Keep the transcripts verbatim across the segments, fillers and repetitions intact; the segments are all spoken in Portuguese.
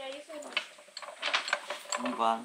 aí, Fernando? Um vaso.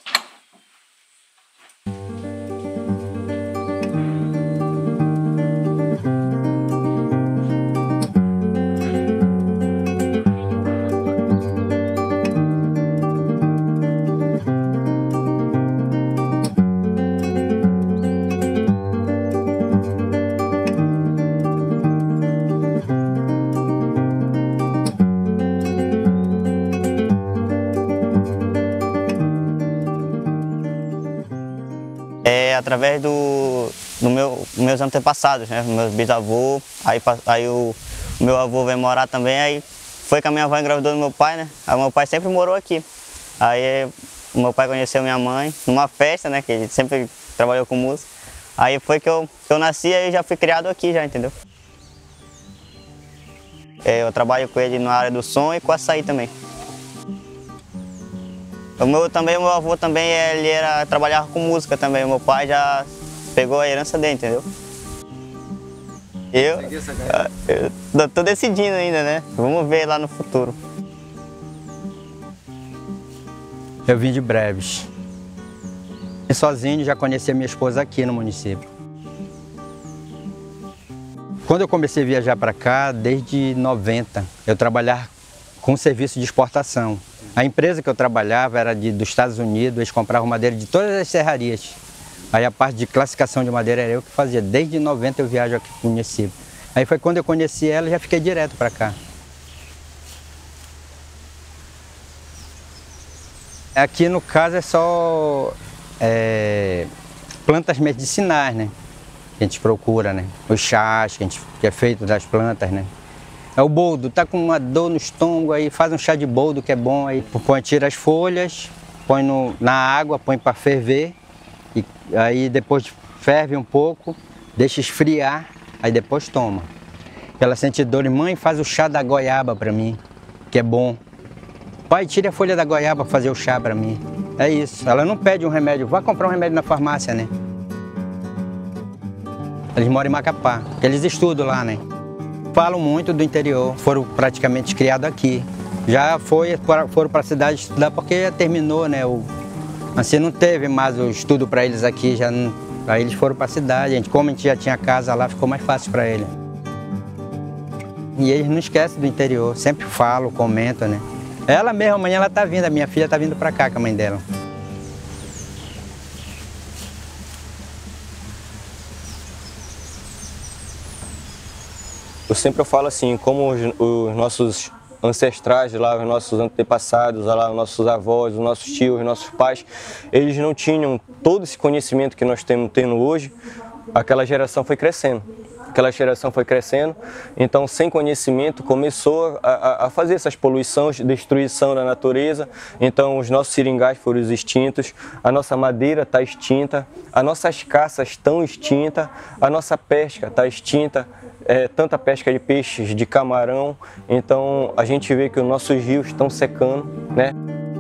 É através do, do meu, meus antepassados, né? Meus bisavôs, aí, aí o meu avô veio morar também, aí foi que a minha avó engravidou do meu pai, né? Aí meu pai sempre morou aqui. Aí o meu pai conheceu minha mãe numa festa, né? Que ele sempre trabalhou com música. Aí foi que eu, que eu nasci e já fui criado aqui já, entendeu? É, eu trabalho com ele na área do som e com açaí também. O meu, também, o meu avô também, ele era, trabalhava com música também, o meu pai já pegou a herança dele, entendeu? Eu, eu tô decidindo ainda, né? Vamos ver lá no futuro. Eu vim de Breves. E sozinho já conheci a minha esposa aqui no município. Quando eu comecei a viajar para cá, desde noventa, eu trabalhava com serviço de exportação. A empresa que eu trabalhava era de, dos Estados Unidos, eles compravam madeira de todas as serrarias. Aí a parte de classificação de madeira era eu que fazia. Desde noventa eu viajo aqui para o município. Aí foi quando eu conheci ela e já fiquei direto para cá. Aqui no caso é só é, plantas medicinais, né? Que a gente procura, né? Os chás que, a gente, que é feito das plantas, né? É o boldo, tá com uma dor no estômago, aí faz um chá de boldo que é bom, aí põe, tira as folhas, põe no, na água, põe para ferver, e aí depois ferve um pouco, deixa esfriar, aí depois toma. Ela sente dor e mãe faz o chá da goiaba para mim, que é bom. Pai, tire a folha da goiaba para fazer o chá para mim. É isso, ela não pede um remédio, vá comprar um remédio na farmácia, né? Eles moram em Macapá, eles estudam lá, né? Falam muito do interior, foram praticamente criados aqui. Já foi, foram para a cidade estudar porque terminou, né? O, assim, não teve mais o estudo para eles aqui, já não, aí eles foram para a cidade. A gente, como a gente já tinha casa lá, ficou mais fácil para eles. E eles não esquecem do interior, sempre falam, comentam, né? Ela mesma, amanhã ela tá vindo, a minha filha tá vindo para cá com a mãe dela. Eu sempre falo assim, como os, os nossos ancestrais lá, os nossos antepassados, lá, os nossos avós, os nossos tios, os nossos pais, eles não tinham todo esse conhecimento que nós temos tendo hoje, aquela geração foi crescendo. Aquela geração foi crescendo, então sem conhecimento começou a, a fazer essas poluições, destruição da natureza, então os nossos seringais foram extintos, a nossa madeira está extinta, as nossas caças estão extintas, a nossa pesca está extinta, é, tanta pesca de peixes, de camarão, então a gente vê que os nossos rios estão secando, né?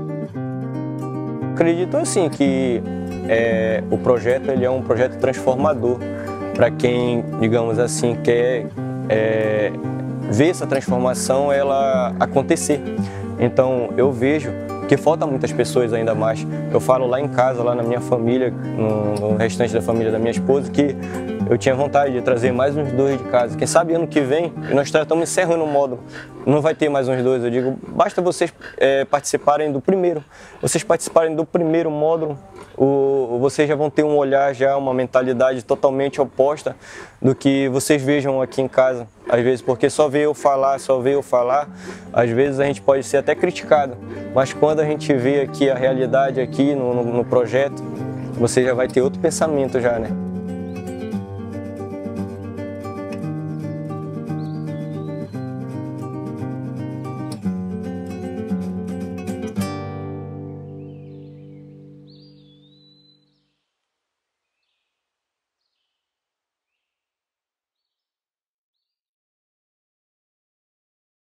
Acredito assim que é, o projeto ele é um projeto transformador, para quem, digamos assim, quer é, ver essa transformação ela acontecer. Então eu vejo que falta muitas pessoas ainda mais. Eu falo lá em casa, lá na minha família, no, no restante da família da minha esposa, que eu tinha vontade de trazer mais uns dois de casa. Quem sabe ano que vem, nós estamos encerrando o módulo, não vai ter mais uns dois. Eu digo, basta vocês é, participarem do primeiro. Vocês participarem do primeiro módulo, o, vocês já vão ter um olhar, já uma mentalidade totalmente oposta do que vocês vejam aqui em casa. Às vezes, porque só ver eu falar, só ver eu falar, às vezes a gente pode ser até criticado. Mas quando a gente vê aqui a realidade aqui no, no, no projeto, você já vai ter outro pensamento já, né?